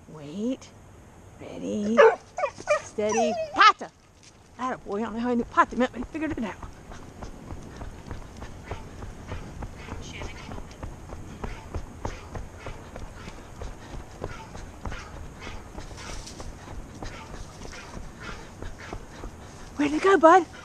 Wait. Ready. Steady. Pata! Attaboy, I don't know how I knew Pata meant, but he figured it out. Where'd it go, bud?